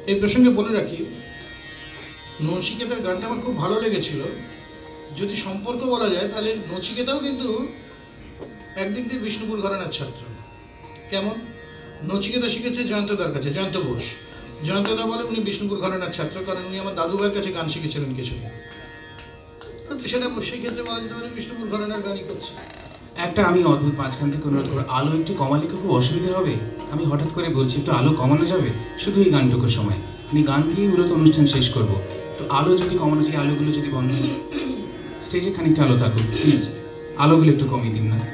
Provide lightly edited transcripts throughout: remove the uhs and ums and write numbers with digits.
এই প্রসঙ্গে বলে রাখি, নচিকেতার গানটা আমার খুব ভালো লেগেছিল। যদি সম্পর্ক বলা যায় তাহলে নচিকেতাও কিন্তু একদিক দিয়ে বিষ্ণুপুর ঘরানার ছাত্র। কেমন? নচিকেতা শিখেছে জয়ন্তদার কাছে, জয়ন্ত বোস। জয়ন্তদা বলে উনি বিষ্ণুপুর ঘরানার ছাত্র, কারণ উনি আমার দাদু ভাইয়ের কাছে গান শিখেছিলেন কিছুদিন। তো সেটা সেই ক্ষেত্রে বলা যেতে পারে বিষ্ণুপুর ঘরানার গানই করছে। একটা আমি অদ্ভুত মাঝখান থেকে অনুরোধ করবো, আলো একটু কমালে খুব অসুবিধা হবে। আমি হঠাৎ করে বলছি একটু আলো কমানো যাবে শুধু এই গানটুকুর সময়। আমি গান দিয়েই মূলত অনুষ্ঠান শেষ করব। তো আলো যদি কমানো যায়, আলোগুলো যদি বন্ধ, স্টেজে খানিকটা আলো থাকুক প্লিজ। আলোগুলো একটু কমিয়ে দিন না,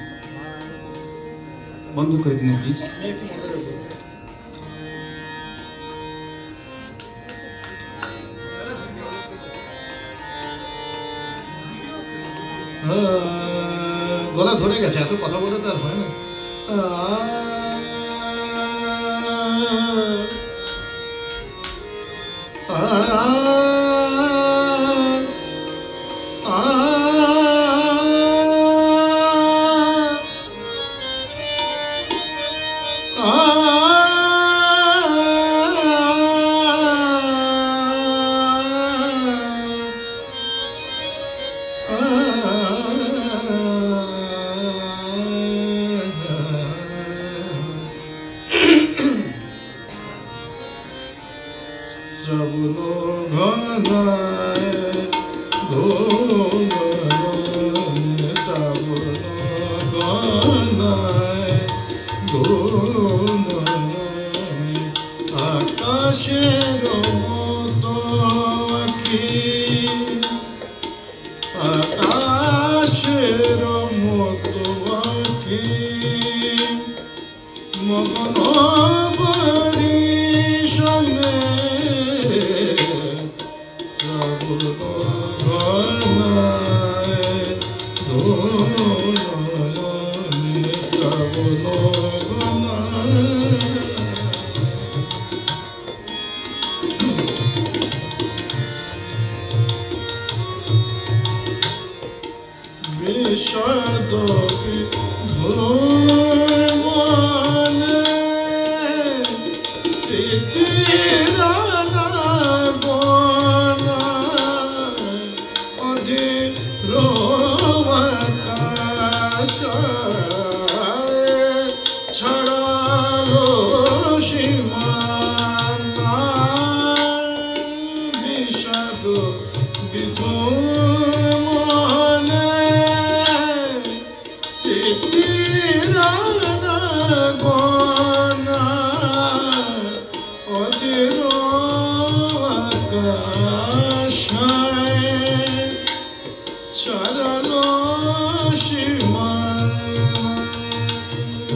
বন্ধ করে দিন প্লিজ। গলা ধরে গেছে, এত কথা বলে তো আর হয় না। শ্রাবণ ঘনায় ঘনায়, শ্রাবণ ঘনায় ঘনায়, আকাশের মতো আঁখি, আকাশের মতো আঁখি, মগন বরিশনে শ্রাবণ ঘনায় ঘনায়, শ্রাবণ ঘনায়। বিষাদ মনে স্মৃতির বনায়, অধীর আকাশায় ছড়ালো সীমানায়। বিষাদ মনে স্মৃতির বনায়, অধীর আকাশায় ছড়ালো সীমানায়।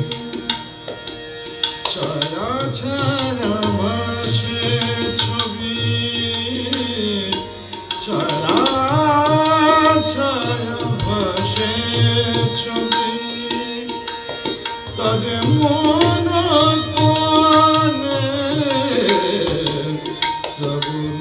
ছায়া ছায়া ভাসে ছবি, ছায়া ছায়া ভাসে ছবি, তাদের মন কোণে শ্রাবণ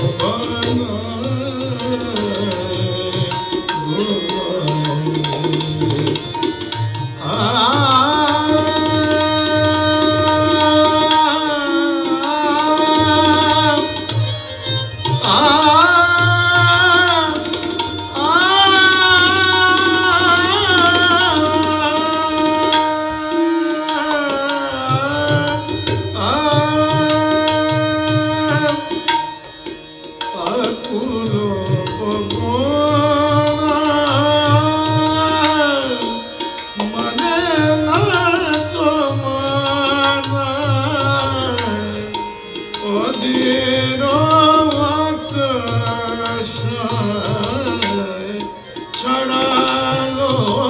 ছড়ালো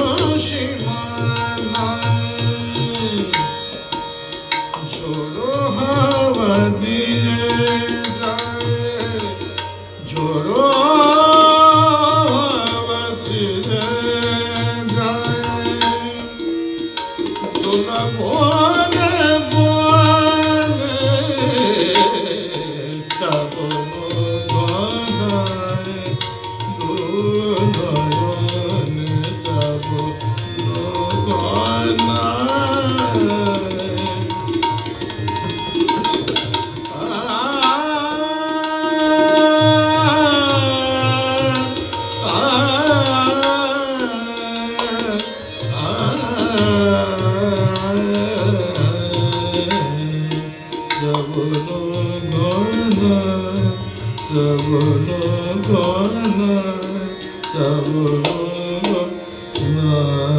সীমানায়। ঝোড়ো হাওয়া দিয়ে যায়, ঝোড়ো হাওয়া দিয়ে যায়, দোলা বনে বনে শ্রাবণ ঘনায় ঘনায়, শ্রাবণ ঘনায়। Sabolo Ghanay,